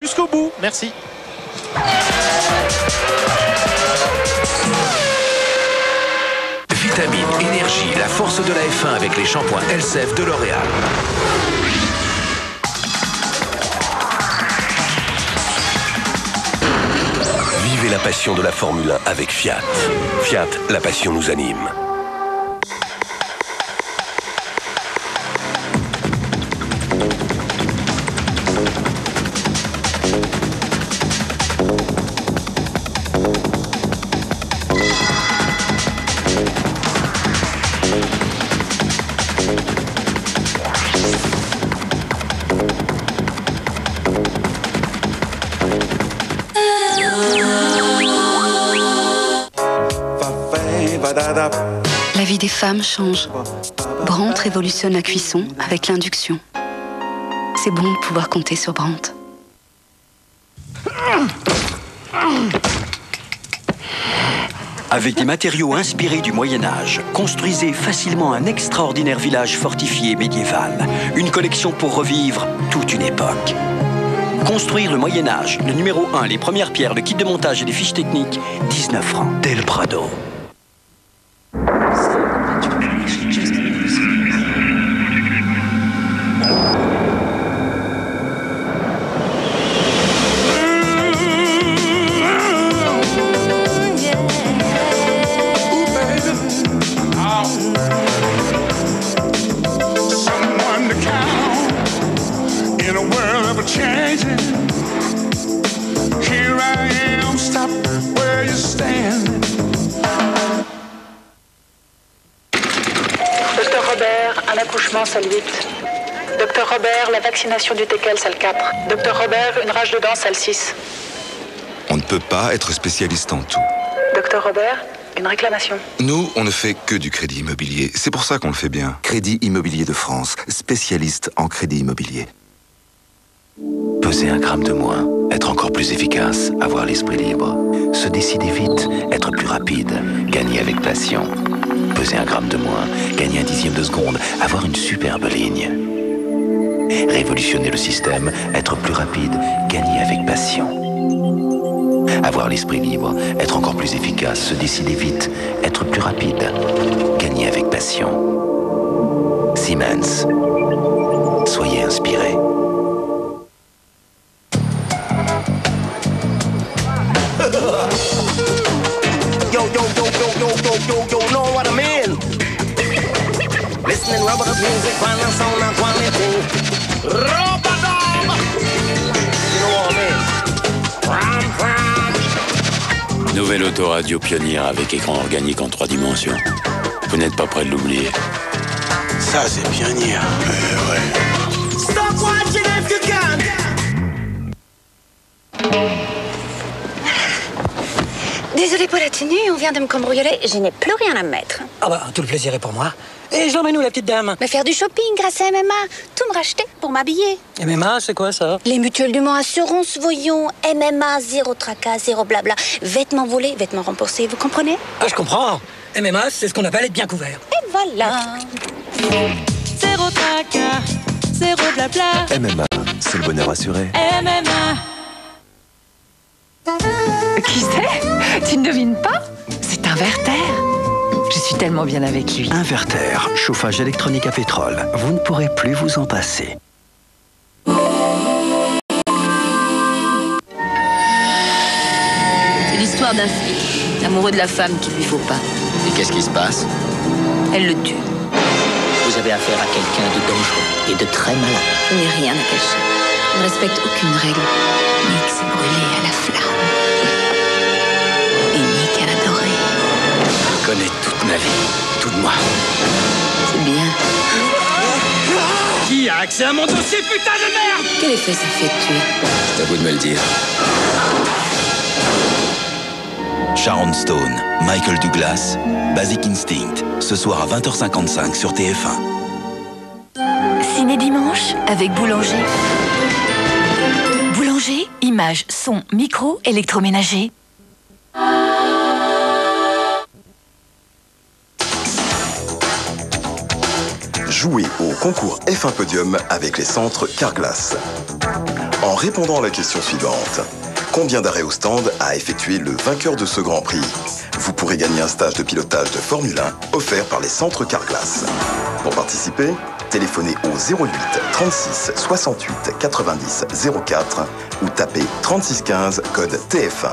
Jusqu'au bout, merci. Vitamine, énergie, la force de la F1 avec les shampoings Elsef de L'Oréal. Vivez la passion de la Formule 1 avec Fiat. Fiat, la passion nous anime. La vie des femmes change. Brandt révolutionne la cuisson avec l'induction. C'est bon de pouvoir compter sur Brandt. Avec des matériaux inspirés du Moyen-Âge, construisez facilement un extraordinaire village fortifié médiéval. Une collection pour revivre toute une époque. Construire le Moyen-Âge, le numéro 1, les premières pierres, le kit de montage et les fiches techniques, 19 francs. Del Prado. Un accouchement, salle 8. Docteur Robert, la vaccination du teckel, salle 4. Docteur Robert, une rage de dents, salle 6. On ne peut pas être spécialiste en tout. Docteur Robert, une réclamation. Nous, on ne fait que du crédit immobilier. C'est pour ça qu'on le fait bien. Crédit Immobilier de France, spécialiste en crédit immobilier. Peser 1 gramme de moins, être encore plus efficace, avoir l'esprit libre. Se décider vite, être plus rapide, gagner avec passion. Peser 1 gramme de moins, gagner 1/10 de seconde, avoir une superbe ligne. Révolutionner le système, être plus rapide, gagner avec passion. Avoir l'esprit libre, être encore plus efficace, se décider vite, être plus rapide, gagner avec passion. Siemens. Soyez inspirés. Yo, yo, yo, yo, yo, yo, yo, yo, know what I mean? Listening rubber the music, find the sound and quality. Rubber dub! You know what I mean? Nouvelle autoradio pionnière avec écran organique en 3 dimensions. Vous n'êtes pas près de l'oublier. Ça, c'est pionnière. Ouais. Stop watching if you can! Désolée pour la tenue, on vient de me cambrioler, je n'ai plus rien à me mettre. Ah bah, tout le plaisir est pour moi. Et je l'emmène où, la petite dame? Me faire du shopping grâce à MMA, tout me racheter pour m'habiller. MMA, c'est quoi ça? Les mutuelles du Mans Assurance, voyons, MMA, zéro tracas, zéro blabla. Vêtements volés, vêtements remboursés, vous comprenez? Ah, je comprends. MMA, c'est ce qu'on appelle être bien couvert. Et voilà. Zéro tracas, zéro blabla. MMA, c'est le bonheur assuré. MMA. Qui c'est? Tu ne devines pas? C'est un Werther. Je suis tellement bien avec lui. Un Werther, chauffage électronique à pétrole. Vous ne pourrez plus vous en passer. C'est l'histoire d'un flic, amoureux de la femme qu'il lui faut pas. Et qu'est-ce qui se passe? Elle le tue. Vous avez affaire à quelqu'un de dangereux et de très malin. Je n'ai rien à cacher. Je ne respecte aucune règle. Nick s'est brûlé à la flamme. Et Nick a adoré. Je connais toute ma vie, toute moi. C'est bien. Qui a accès à mon dossier, putain de merde? Quel effet ça fait de tuer? C'est à vous de me le dire. Sharon Stone, Michael Douglas, Basic Instinct, ce soir à 20h55 sur TF1. Ciné dimanche avec Boulanger. Boulanger, images, son, micro, électroménager. Jouez au concours F1 Podium avec les centres Carglass. en répondant à la question suivante. Combien d'arrêts au stand a effectué le vainqueur de ce Grand Prix? Vous pourrez gagner un stage de pilotage de Formule 1 offert par les centres Carglass. Pour participer, téléphonez au 08 36 68 90 04 ou tapez 36 15 code TF1.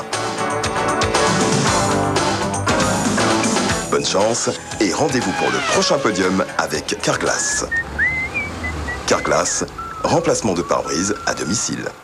Bonne chance et rendez-vous pour le prochain podium avec Carglass. Carglass, remplacement de pare-brise à domicile.